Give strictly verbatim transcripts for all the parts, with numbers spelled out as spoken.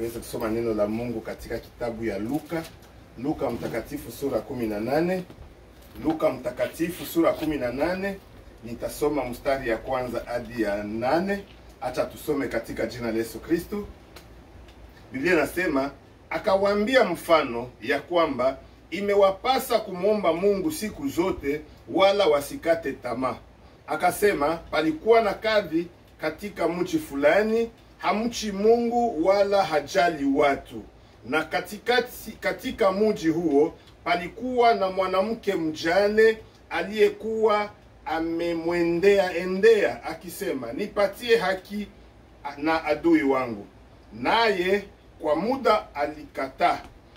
tuweze kusoma neno la Mungu katika kitabu ya Luka. Luka mtakatifu sura kumi na nane. Luka mtakatifu sura kumi na nane. Nitasoma mstari ya kwanza hadi ya nane. Acha tusome katika jina la Yesu Kristo. Biblia inasema, akawaambia mfano ya kwamba imewapasa kumwomba Mungu siku zote, wala wasikate tamaa. Akasema, palikuwa na kadhi katika mji fulani, hamchi Mungu wala hajali watu. Na katikati, katika mji huo palikuwa na mwanamke mjane aliyekuwa amemwendea endea akisema, nipatie haki na adui wangu. Naye kwa muda alikataa.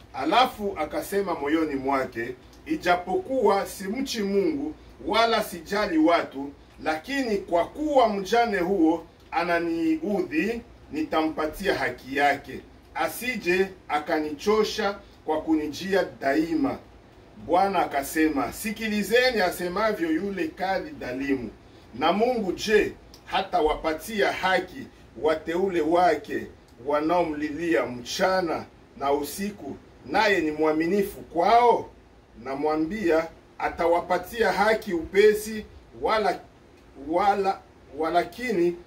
Alafu akasema moyoni mwake, ijapokuwa simchi Mungu wala sijali watu, lakini kwa kuwa mjane huo ananiudhi, nitampatia haki yake, asije akanichosha kwa kunijia daima. Bwana akasema, sikilizeni asemavyo yule kadhi dhalimu. Na Mungu je, hata wapatia haki wateule wake wanaomlilia mchana na usiku, naye ni mwaminifu kwao? Namwambia, atawapatia haki upesi. Wala wala walakini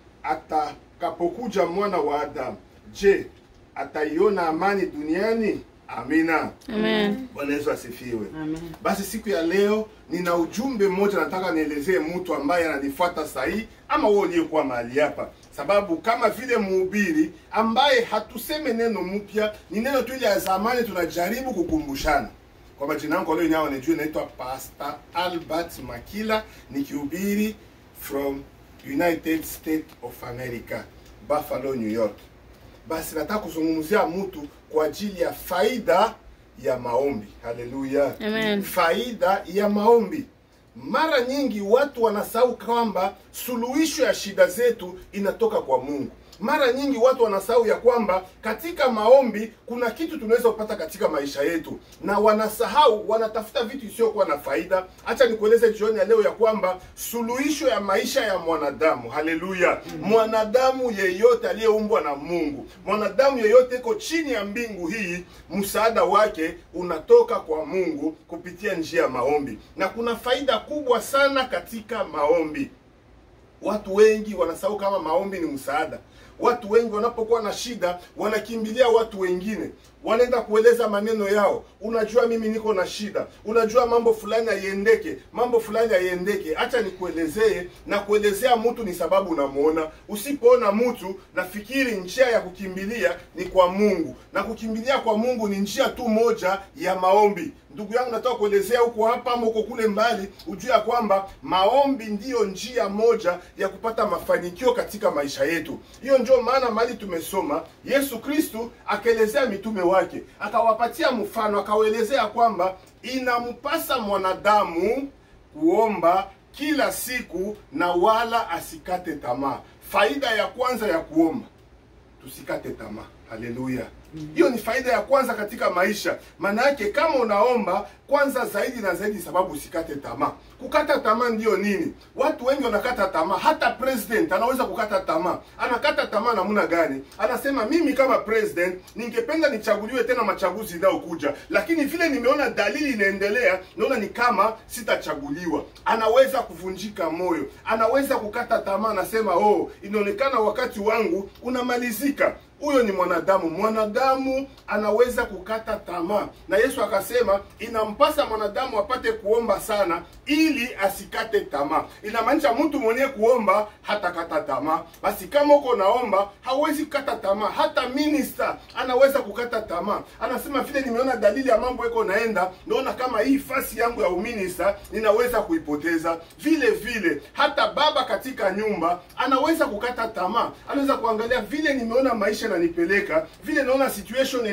atakapokuja mwana wa Adamu, je, ataiona amani duniani? Amina. Amen. Bwana Yesu asifiwe. Amen. Basi siku ya leo nina ujumbe mmoja nataka nielezee mtu ambaye ananifuata sahi, ama wewe uliyekuwa mahali hapa. Sababu kama vile mhubiri ambaye hatuseme neno mpya, ni neno tu ile ya zamani, tunajaribu kukumbushana. Kwa majina yangu leo nyao najua naitwa Pastor Albert Makila, nikihubiri from United States of America, Buffalo, New York. Basi nataka kuzungumzia mtu kwa ajili ya faida ya maombi. Haleluya. Amen. Faida ya maombi. Mara nyingi watu wanasahau kwamba suluhisho ya shida zetu inatoka kwa Mungu. Mara nyingi watu wanasahau ya kwamba katika maombi kuna kitu tunaweza kupata katika maisha yetu, na wanasahau, wanatafuta vitu isiyokuwa na faida. Acha nikueleze jioni ya leo ya kwamba suluhisho ya maisha ya mwanadamu, haleluya, mm. mwanadamu yeyote aliyeumbwa na Mungu, mwanadamu yeyote iko chini ya mbingu hii, msaada wake unatoka kwa Mungu kupitia njia ya maombi. Na kuna faida kubwa sana katika maombi. Watu wengi wanasahau kama maombi ni msaada. Watu wengi wanapokuwa na shida wanakimbilia watu wengine, wanaenda kueleza maneno yao. Unajua mimi niko na shida, unajua mambo fulani haiendeke, mambo fulani haiendeke. Acha nikuelezee, na kuelezea mtu ni sababu unamuona. Usipoona mtu, nafikiri njia ya kukimbilia ni kwa Mungu, na kukimbilia kwa Mungu ni njia tu moja ya maombi. Ndugu yangu, nataka kuelezea huko hapa ama huko kule mbali, ujue ya kwamba maombi ndiyo njia moja ya kupata mafanikio katika maisha yetu. Hiyo ndio maana mali tumesoma Yesu Kristo akaelezea mitume wake, akawapatia mfano, akawaelezea kwamba inampasa mwanadamu kuomba kila siku na wala asikate tamaa. Faida ya kwanza ya kuomba, tusikate tamaa. Haleluya. Hiyo ni faida ya kwanza katika maisha. Maana yake kama unaomba, kwanza zaidi na zaidi sababu usikate tamaa. Kukata tamaa ndio nini? Watu wengi wanakata tamaa. Hata president anaweza kukata tamaa. Anakata tamaa namna gani? Anasema, mimi kama president ningependa nichaguliwe tena machaguzi ndio kuja, lakini vile nimeona dalili inaendelea, naona ni kama sitachaguliwa. Anaweza kuvunjika moyo, anaweza kukata tamaa, anasema, oh, inaonekana wakati wangu unamalizika. Huyo ni mwanadamu. Mwanadamu anaweza kukata tamaa, na Yesu akasema inampasa mwanadamu apate kuomba sana ili asikate tamaa. Inamaanisha mtu mwenye kuomba hata kata tamaa. Basi kama uko naomba, hauwezi kukata tamaa. Hata minister anaweza kukata tamaa. Anasema vile nimeona dalili ya mambo yako naenda, naona kama hii fasi yangu ya uminista ninaweza kuipoteza. Vile vile hata baba katika nyumba anaweza kukata tamaa. Anaweza kuangalia vile nimeona maisha na nipeleka, vile naona situation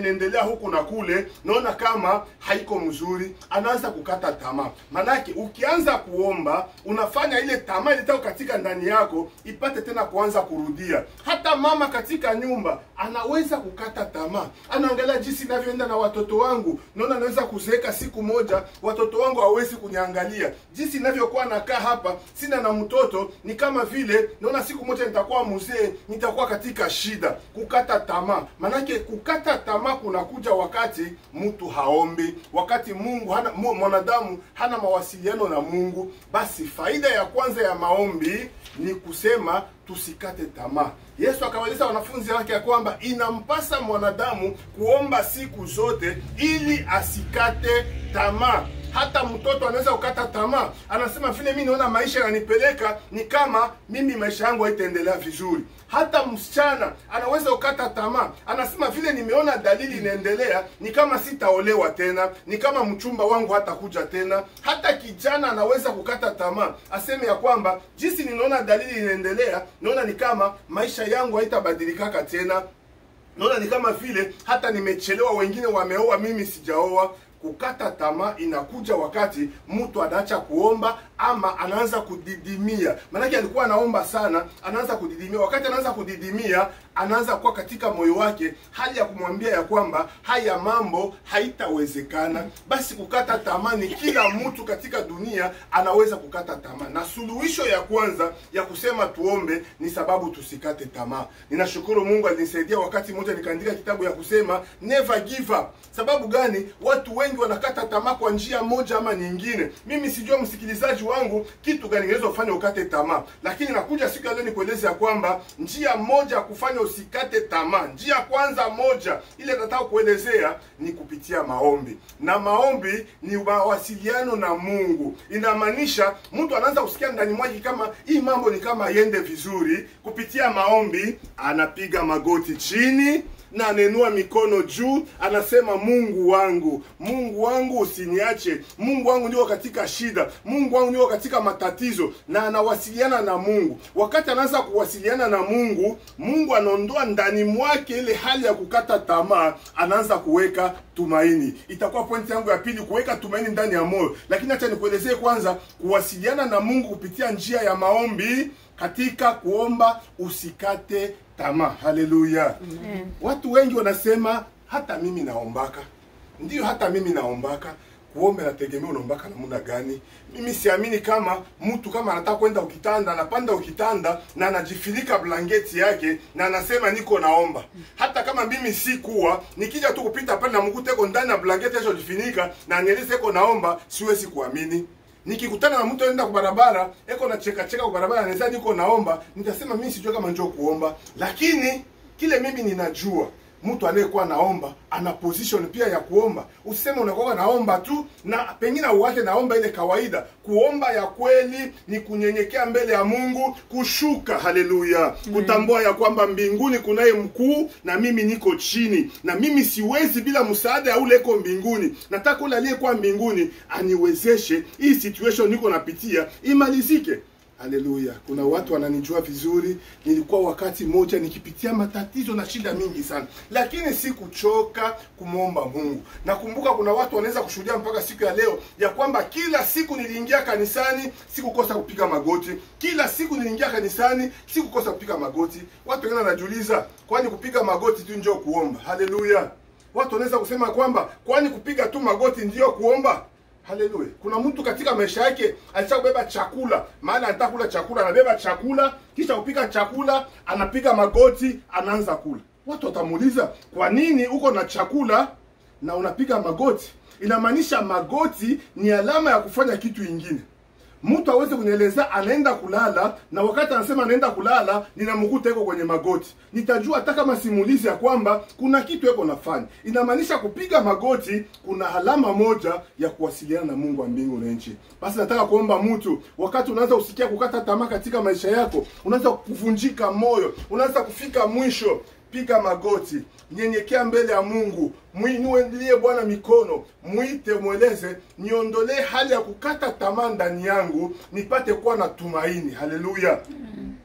inaendelea huku na kule, naona kama haiko mzuri, anaanza kukata tamaa. Manake ukianza kuomba, unafanya ile tamaa ilitao katika ndani yako ipate tena kuanza kurudia. Hata mama katika nyumba anaweza kukata tamaa, anaangalia jinsi ninavyoenda na watoto wangu, naona naweza kuzeeka siku moja, watoto wangu hawezi kuniangalia. Jinsi ninavyokuwa nakaa hapa, sina na mtoto, ni kama vile naona siku moja nitakuwa mzee, nitakuwa katika shida. Kukata tamaa. Manake kukata tamaa kunakuja wakati mtu haombi, wakati Mungu hana, mwanadamu hana mawasiliano na Mungu. Basi faida ya kwanza ya maombi ni kusema tusikate tamaa. Yesu akawaeleza wanafunzi wake ya kwamba inampasa mwanadamu kuomba siku zote ili asikate tamaa. Hata mtoto anaweza kukata tamaa, anasema vile mimi naona maisha yananipeleka ni kama mimi maisha yangu haitaendelea vizuri. Hata msichana anaweza kukata tamaa, anasema vile nimeona dalili inaendelea ni kama sitaolewa tena, ni kama mchumba wangu hatakuja tena. Hata kijana anaweza kukata tamaa, aseme ya kwamba jinsi ninaona dalili inaendelea, naona ni kama maisha yangu haitabadilika tena, naona ni kama vile hata nimechelewa, wengine wameoa mimi sijaoa. Kukata tamaa inakuja wakati mtu anaacha kuomba ama anaanza kudidimia. Maana alikuwa anaomba sana, anaanza kudidimia. Wakati anaanza kudidimia, anaanza kuwa katika moyo wake hali ya kumwambia ya kwamba haya mambo haitawezekana. Basi kukata tamaa ni kila mtu katika dunia anaweza kukata tamaa. Na suluhisho ya kwanza ya kusema tuombe ni sababu tusikate tamaa. Ninashukuru Mungu alinisaidia wakati mmoja nikaandika kitabu ya kusema never give up. Sababu gani? Watu wengi wanakata tamaa kwa njia moja ama nyingine. Mimi sijua msikilizaji wangu kitu gani inaweza kufanya ukate tamaa, lakini nakuja siku ya leo nikueleze ya kwamba njia moja kufanya usikate tamaa, njia kwanza moja ile nataka kuelezea ni kupitia maombi. Na maombi ni mawasiliano na Mungu. Inamaanisha mtu anaanza kusikia ndani mwake kama hii mambo ni kama iende vizuri. Kupitia maombi anapiga magoti chini na anenua mikono juu, anasema Mungu wangu, Mungu wangu usiniache, Mungu wangu ndio katika shida, Mungu wangu ndio katika matatizo, na anawasiliana na Mungu. Wakati anaanza kuwasiliana na Mungu, Mungu anaondoa ndani mwake ile hali ya kukata tamaa, anaanza kuweka tumaini. Itakuwa pointi yangu ya pili, kuweka tumaini ndani ya moyo. Lakini acha nikuelezee kwanza kuwasiliana na Mungu kupitia njia ya maombi. Katika kuomba usikate tamaa. Haleluya. Amen. Watu wengi wanasema hata mimi naombaka. Ndiyo, hata mimi naombaka. Kuomba nategemea unaombaka namna gani. Mimi siamini kama mtu kama anataka kwenda ukitanda, anapanda ukitanda na anajifilika blanketi yake na anasema niko naomba. Hata kama mimi si kuwa, nikija tu kupita pale na mkute eko ndani ya blanketi yake jifinika na anieleze eko naomba, siwezi kuamini. Nikikutana na mtu anaenda kwa barabara, eko na cheka cheka kwa barabara, anasema niko naomba, nitasema mimi sijui kama njoo kuomba. Lakini kile mimi ninajua, mtu anayekuwa naomba ana position pia ya kuomba. Usiseme unakuwa naomba tu na pengine uache naomba ile kawaida. Kuomba ya kweli ni kunyenyekea mbele ya Mungu, kushuka. Haleluya. Mm. Kutambua ya kwamba mbinguni kunaye mkuu na mimi niko chini, na mimi siwezi bila msaada ya ule eko mbinguni. Nataka ule aliyekuwa mbinguni aniwezeshe hii situation niko napitia imalizike. Haleluya. Kuna watu wananijua vizuri. Nilikuwa wakati moja nikipitia matatizo na shida mingi sana, lakini sikuchoka kumwomba Mungu. Nakumbuka kuna watu wanaweza kushuhudia mpaka siku ya leo ya kwamba kila siku niliingia kanisani sikukosa kupiga magoti. Kila siku niliingia kanisani sikukosa kupiga magoti. Watu wengine wanajiuliza, kwani kupiga magoti tu ndio kuomba? Haleluya. Watu wanaweza kusema kwamba kwani kupiga tu magoti ndio kuomba? Haleluya. Kuna mtu katika maisha yake alitaka kubeba chakula, maana anataka kula chakula, anabeba chakula, kisha kupika chakula, anapiga magoti, anaanza kula. Watu watamuuliza, kwa nini uko na chakula na unapiga magoti? Inamaanisha magoti ni alama ya kufanya kitu kingine. Mtu aweze kunieleza anaenda kulala, na wakati anasema anaenda kulala ninamkuta yuko kwenye magoti, nitajua hata kama simulizi ya kwamba kuna kitu yuko nafanya. Inamaanisha kupiga magoti kuna alama moja ya kuwasiliana na Mungu wa mbingu na nchi. Basi nataka kuomba mtu, wakati unaanza usikia kukata tamaa katika maisha yako, unaanza kuvunjika moyo, unaanza kufika mwisho, piga magoti, nyenyekea mbele ya Mungu, muinulie Bwana mikono, muite, mueleze, niondolee hali ya kukata tamaa ndani yangu, nipate kuwa na tumaini. Haleluya. Mm.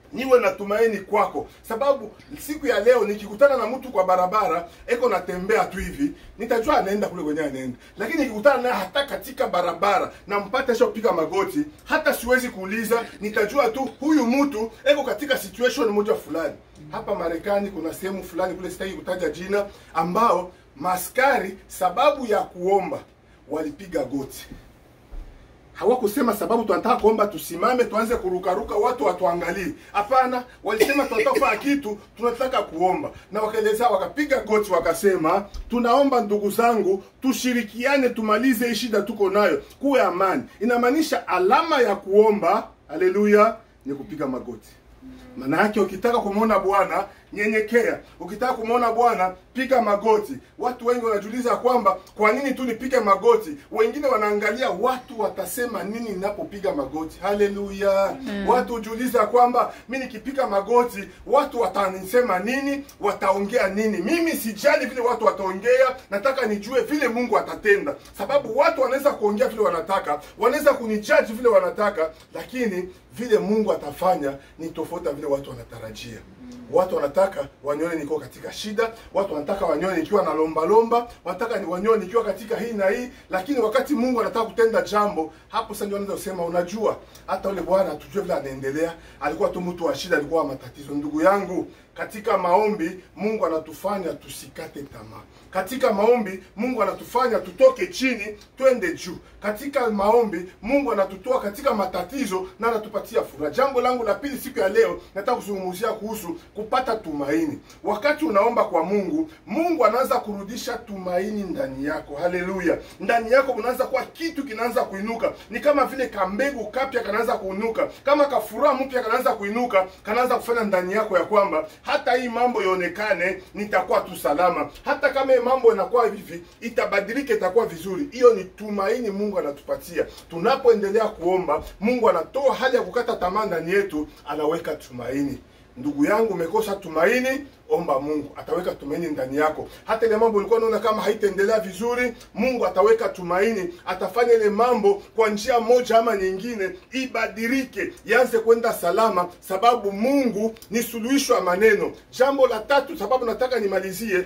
niwe na tumaini kwako. Sababu siku ya leo nikikutana na mtu kwa barabara eko natembea tu hivi, nitajua anaenda kule kwenye anaenda. Lakini nikikutana naye hata katika barabara na mpate sio piga magoti, hata siwezi kuuliza, nitajua tu huyu mtu eko katika situation moja fulani. Hapa Marekani kuna sehemu fulani kule, sitaki kutaja jina, ambao maskari sababu ya kuomba walipiga goti. Hawakusema sababu tunataka kuomba tusimame tuanze kurukaruka watu watuangalie. Hapana, walisema tunataka kufanya kitu, tunataka kuomba. Na wakaeleza, wakapiga goti wakasema, tunaomba ndugu zangu tushirikiane tumalize hii shida tuko nayo, kuwe amani. Inamaanisha alama ya kuomba, haleluya, ni kupiga magoti. Maana yake ukitaka kumuona Bwana nyenyekea, ukitaka kumuona Bwana piga magoti. Watu wengi wanajiuliza kwamba kwa nini tu nipige magoti? Wengine wanaangalia watu watasema nini ninapopiga magoti. Haleluya. Mm. Watu hujiuliza kwamba mimi nikipiga magoti watu watanisema nini, wataongea nini? Mimi sijali vile watu wataongea, nataka nijue vile Mungu atatenda. Sababu watu wanaweza kuongea vile wanataka, wanaweza kunijudge vile wanataka, lakini vile Mungu atafanya ni tofauti vile watu wanatarajia. Watu wanataka wanione niko katika shida, watu wanataka wanione nikiwa na lomba lomba, wanataka ni wanione nikiwa katika hii na hii, lakini wakati Mungu anataka kutenda jambo, hapo sasa ndio anaweza kusema, unajua hata yule bwana tujue vile anaendelea, alikuwa tu mtu wa shida, alikuwa matatizo. Ndugu yangu, katika maombi Mungu anatufanya tusikate tamaa. Katika maombi Mungu anatufanya tutoke chini twende juu. Katika maombi Mungu anatutoa katika matatizo na anatupatia furaha. Jambo langu la pili siku ya leo nataka kuzungumzia kuhusu kupata tumaini. Wakati unaomba kwa Mungu, Mungu anaanza kurudisha tumaini ndani yako. Haleluya. Ndani yako unaanza kwa kitu kinaanza kuinuka. Ni kama vile kambegu kapya kanaanza kuinuka. Kama kafuraha mpya kanaanza kuinuka, kanaanza kufanya ndani yako ya kwamba hata hii mambo ionekane nitakuwa tu salama. Hata kama hii mambo inakuwa hivi itabadilika, itakuwa vizuri. Hiyo ni tumaini Mungu anatupatia. Tunapoendelea kuomba, Mungu anatoa hali ya kukata tamaa ndani yetu, anaweka tumaini. Ndugu yangu, umekosa tumaini, omba Mungu, ataweka tumaini ndani yako. Hata ile mambo ulikuwa unaona kama haitaendelea vizuri, Mungu ataweka tumaini, atafanya ile mambo kwa njia moja ama nyingine ibadilike, ianze kwenda salama, sababu Mungu ni suluhisho ya maneno. Jambo la tatu, sababu nataka nimalizie,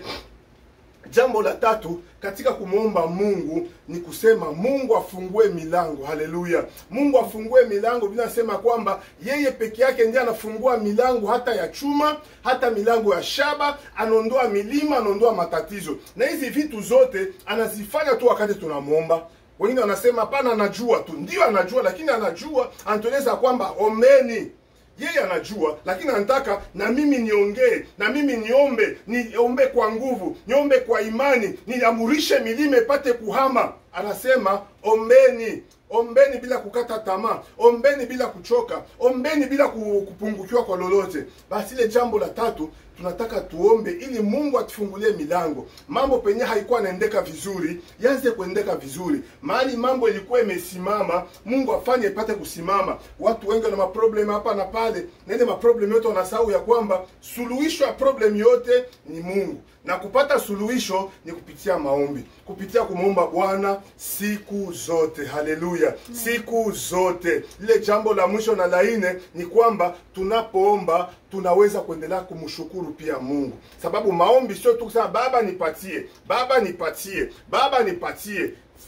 jambo la tatu katika kumuomba Mungu ni kusema Mungu afungue milango. Haleluya. Mungu afungue milango. Bila sema kwamba yeye peke yake ndiye anafungua milango, hata ya chuma, hata milango ya shaba, anaondoa milima, anaondoa matatizo. Na hizi vitu zote anazifanya tu wakati tunamuomba. Wengine wanasema hapana, anajua tu. Ndio anajua, lakini anajua anatueleza kwamba ombeni. Yeye anajua, lakini anataka na mimi niongee, na mimi niombe, niombe kwa nguvu, niombe kwa imani, niamurishe milima ipate kuhama. Anasema ombeni, ombeni bila kukata tamaa, ombeni bila kuchoka, ombeni bila kupungukiwa kwa lolote. Basi ile jambo la tatu tunataka tuombe ili Mungu atufungulie milango. Mambo penye haikuwa naendeka vizuri, yanze kuendeka vizuri. Mahali mambo ilikuwa imesimama, Mungu afanye ipate kusimama. Watu wengi wana maproblem hapa na pale, na ile maproblem yote wanasahau ya kwamba suluhisho ya problem yote ni Mungu. Na kupata suluhisho ni kupitia maombi, kupitia kumuomba Bwana siku zote. Haleluya. Siku zote. Lile jambo la mwisho na la nne ni kwamba tunapoomba tunaweza kuendelea kumshukuru pia Mungu. Sababu maombi sio tu kusema baba nipatie, baba nipatie, baba nipatie.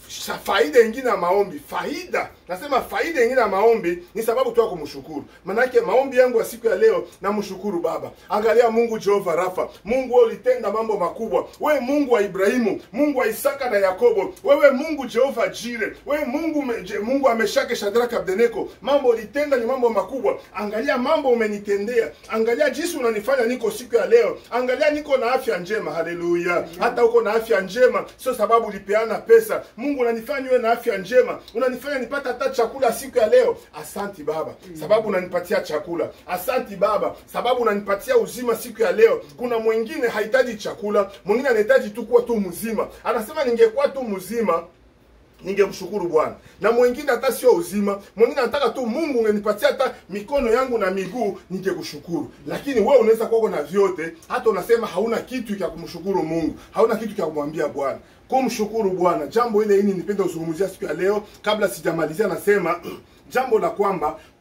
Faida nyingine ya maombi, faida, nasema faida nyingine ya maombi ni sababu tu kumshukuru. Maana yake maombi yangu ya siku ya leo namshukuru Baba. Angalia Mungu Jehova Rafa. Mungu wewe ulitenda mambo makubwa. Wewe Mungu wa Ibrahimu, Mungu wa Isaka na Yakobo. Wewe Mungu Jehova Jire. Wewe Mungu Mungu ameshake Shadraka Abednego. Mambo ulitenda ni mambo makubwa. Angalia mambo umenitendea. Angalia jinsi unanifanya niko siku ya leo. Angalia niko na afya njema. Haleluya. Hata uko na afya njema sio sababu ulipeana pesa. Mungu unanifanya niwe na afya njema, unanifanya nipata hata chakula siku ya leo. Asanti Baba, sababu unanipatia chakula. Asanti Baba, sababu unanipatia uzima siku ya leo. Kuna mwingine hahitaji chakula, mwingine anahitaji tu kuwa tu mzima. Anasema ningekuwa tu mzima ningemshukuru Bwana. Na mwingine hata sio uzima, mwingine anataka tu Mungu ungenipatia hata mikono yangu na miguu ningekushukuru. Lakini wewe unaweza kuwa na vyote, hata unasema hauna kitu cha kumshukuru Mungu, hauna kitu cha kumwambia Bwana. Kumshukuru Bwana. Jambo ile hili nipenda kuzungumzia siku ya leo kabla sijamalizia, nasema jambo la kwamba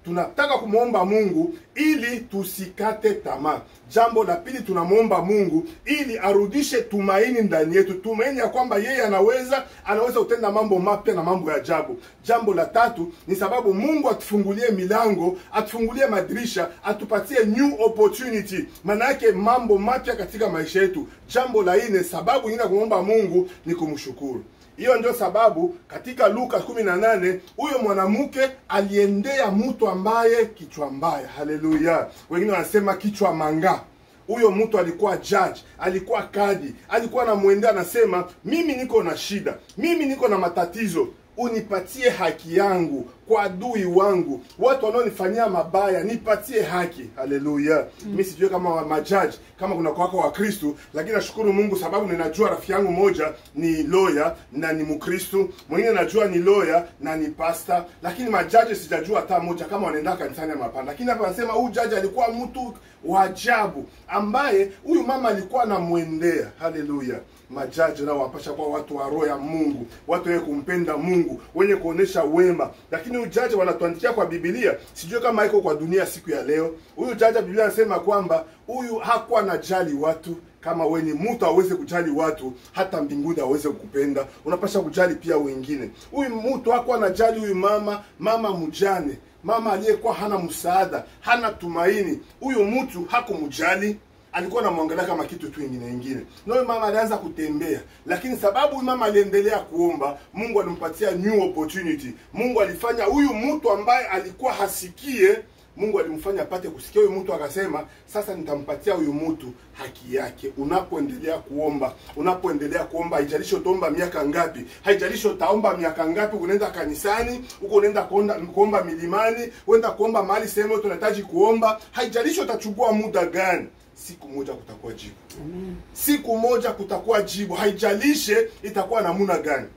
tunataka kumwomba Mungu ili tusikate tamaa. Jambo la pili, tunamwomba Mungu ili arudishe tumaini ndani yetu, tumaini ya kwamba yeye anaweza anaweza kutenda mambo mapya na mambo ya ajabu. Jambo la tatu ni sababu Mungu atufungulie milango, atufungulie madirisha, atupatie new opportunity, maana yake mambo mapya katika maisha yetu. Jambo la nne, sababu nyingine kumwomba Mungu ni kumshukuru. Hiyo ndio sababu katika Luka kumi na nane huyo mwanamke aliendea mtu ambaye kichwa mbaya. Haleluya. Wengine wanasema kichwa manga. Huyo mtu alikuwa judge, alikuwa kadi, alikuwa anamwendea anasema, mimi niko na shida, mimi niko na matatizo, unipatie haki yangu kwa adui wangu, watu wanaonifanyia mabaya, nipatie haki. Haleluya. Mm. Mimi sijui kama majaji kama kuna kwako wa Kristo, lakini nashukuru Mungu sababu ninajua rafiki yangu moja ni lawyer na ni Mkristo, mwingine najua ni lawyer na ni pastor, lakini majaji sijajua hata moja kama wanaenda kanisani ama hapana. Lakini hapa anasema huyu jaji alikuwa mtu wa ajabu ambaye huyu mama alikuwa anamwendea. Haleluya. Majaji nao wapasha kwa watu wa roho ya Mungu, watu wenye kumpenda Mungu, wenye kuonesha wema. Lakini huyu jaji wanatuandikia kwa Biblia, sijui kama iko kwa dunia siku ya leo. Huyu jaji Biblia anasema kwamba huyu hakuwa anajali watu. Kama wewe ni mtu aweze kujali watu, hata mbinguni aweze kukupenda, unapasha kujali pia wengine. Huyu mtu hakuwa anajali huyu mama, mama mjane, mama aliyekuwa hana msaada, hana tumaini. Huyu mtu hakumjali, alikuwa anamwangalia kama kitu tu kingine kingine. Na huyu mama alianza kutembea, lakini sababu huyu mama aliendelea kuomba, Mungu alimpatia new opportunity. Mungu alifanya huyu mtu ambaye alikuwa hasikie, Mungu alimfanya apate kusikia. Huyu mtu akasema, sasa nitampatia huyu mtu haki yake. Unapoendelea kuomba, unapoendelea kuomba, haijalishi utaomba miaka ngapi, haijalishi utaomba miaka ngapi, unaenda kanisani, uko unaenda kuomba milimani, unaenda kuomba mahali sehemu tunahitaji kuomba, haijalishi utachukua muda gani, siku moja kutakuwa jibu. Amen. Siku moja kutakuwa jibu, haijalishe itakuwa namuna gani.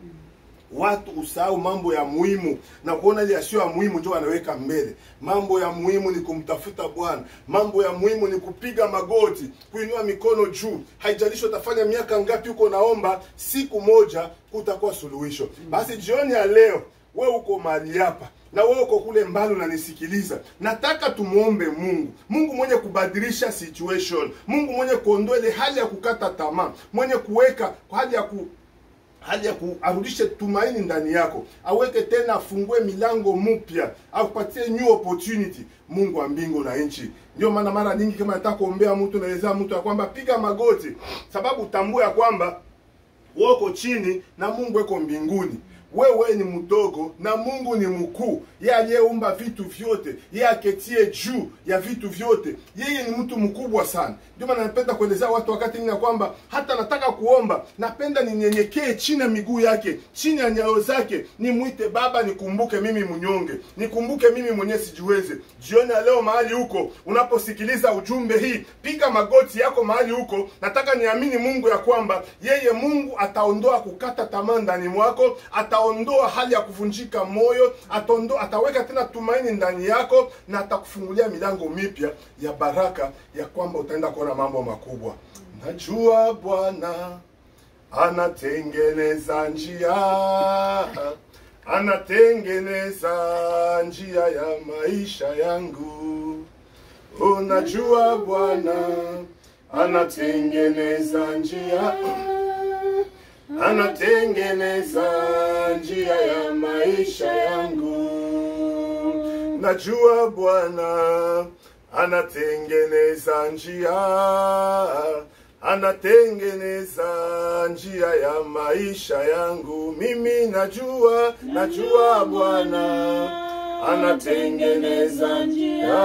Watu usahau mambo ya muhimu na kuona ile yasiyo ya muhimu ndio wanaweka mbele. Mambo ya muhimu ni kumtafuta Bwana. Mambo ya muhimu ni kupiga magoti, kuinua mikono juu. Haijalishi utafanya miaka ngapi uko naomba, siku moja kutakuwa suluhisho. Basi jioni ya leo, wewe uko mahali hapa na wewe uko kule mbali unanisikiliza, nataka tumuombe Mungu. Mungu mwenye kubadilisha situation, Mungu mwenye kuondoa ile hali ya kukata tamaa, mwenye kuweka kwa hali ya ku hali ya kuarudishe tumaini ndani yako, aweke tena, afungue milango mpya, akupatie new opportunity. Mungu wa mbingu na nchi. Ndio maana mara nyingi kama nataka kuombea mtu, naeleza mtu ya kwamba piga magoti, sababu tambua ya kwamba wako chini na Mungu yuko mbinguni. Wewe ni mdogo na Mungu ni mkuu. Yeye aliyeumba vitu vyote, yeye aketie juu ya vitu vyote. Yeye ni mtu mkubwa sana. Ndio maana napenda kuelezea watu wakati nina kwamba hata nataka kuomba, napenda ninyenyekee chini ya miguu yake, chini ya nyayo zake, nimuite Baba, nikumbuke mimi mnyonge, nikumbuke mimi mwenyewe sijiweze. Jioni ya leo mahali huko unaposikiliza ujumbe hii, piga magoti yako mahali huko. Nataka niamini Mungu ya kwamba yeye Mungu ataondoa kukata tamaa ndani mwako, ataondoa hali ya kuvunjika moyo, ataondoa, ataweka tena tumaini ndani yako, na atakufungulia milango mipya ya baraka, ya kwamba utaenda kuona mambo makubwa. Najua Bwana anatengeneza njia, anatengeneza njia ya maisha yangu. Unajua Bwana anatengeneza njia, anatengeneza njia ya maisha yangu. Najua Bwana anatengeneza njia, anatengeneza njia ya maisha yangu. Mimi najua, najua Bwana anatengeneza njia,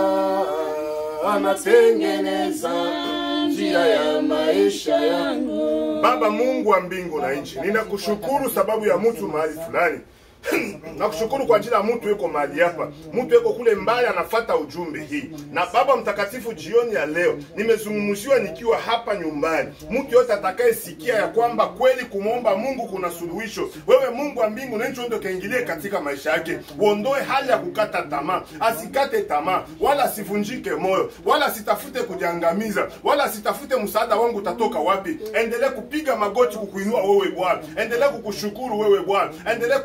anatengeneza njia ya maisha yangu. Baba Mungu wa mbingu na nchi, ninakushukuru sababu ya mtu mahali fulani. Nakushukuru kwa ajili ya mtu yuko mahali hapa, mtu yuko kule mbali anafuata ujumbe hii. Na Baba mtakatifu, jioni ya leo nimezungumziwa nikiwa hapa nyumbani. Mtu yote atakayesikia ya kwamba kweli kumwomba Mungu kuna suluhisho, wewe Mungu wa mbingu na nchi ndio kaingilie katika maisha yake. Uondoe hali ya kukata tamaa, asikate tamaa, wala asivunjike moyo, wala asitafute kujiangamiza, wala asitafute msaada wangu utatoka wapi. Endelee kupiga magoti kukuinua wewe Bwana, endelee kukushukuru wewe Bwana, endelee kusema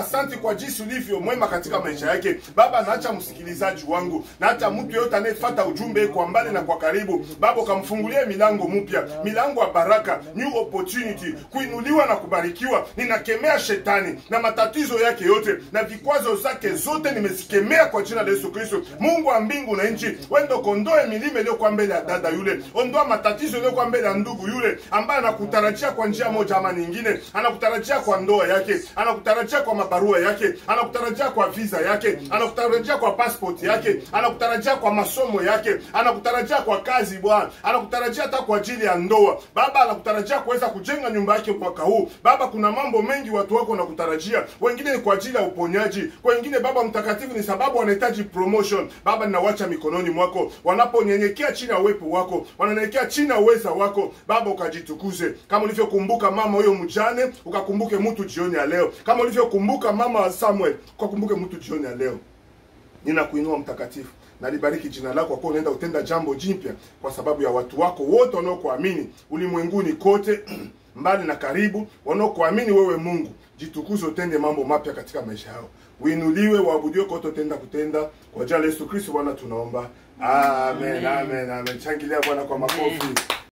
asante kwa jinsi ulivyo mwema katika maisha yake. Baba, naacha msikilizaji wangu, na hata mtu yote anayefuata ujumbe kwa mbali na kwa karibu, Baba ukamfungulie milango mpya, milango ya baraka, new opportunity, kuinuliwa na kubarikiwa. Ninakemea shetani na matatizo yake yote na vikwazo zake zote, nimesikemea kwa jina la Yesu Kristo. Mungu wa mbingu na nchi, wendo kondoe milima ile kwa mbele ya dada yule, ondoa matatizo ile kwa mbele ya ndugu yule ambaye anakutarajia kwa njia moja ama nyingine, anakutarajia kwa ndoa yake, anakutarajia kwa mabarua yake, anakutarajia kwa visa yake, anakutarajia kwa passport yake, anakutarajia kwa masomo yake, anakutarajia kwa kazi Bwana, anakutarajia hata kwa ajili ya ndoa Baba, anakutarajia kuweza kujenga nyumba yake mwaka huu Baba. Kuna mambo mengi watu wako wanakutarajia, wengine ni kwa ajili ya uponyaji, wengine Baba mtakatifu ni sababu wanahitaji promotion Baba. Ninawacha mikononi mwako, wanaponyenyekea chini ya uwepo wako, wananyenyekea chini ya uweza wako Baba, ukajitukuze kama ulivyokumbuka mama huyo mjane, ukakumbuke mtu jioni ya leo, kama ulivyokumbuka mama wa Samuel, ukakumbuke mtu jioni ya leo. Ninakuinua mtakatifu, na libariki jina lako, kwa unaenda utenda jambo jipya kwa sababu ya watu wako wote wanaokuamini ulimwenguni kote mbali na karibu, wanaokuamini wewe Mungu. Jitukuze, utende mambo mapya katika maisha yao, uinuliwe, waabudiwe kote utenda kutenda, kwa jina la Yesu Kristo Bwana tunaomba, amen, amen, amen. Changilia Bwana kwa makofi.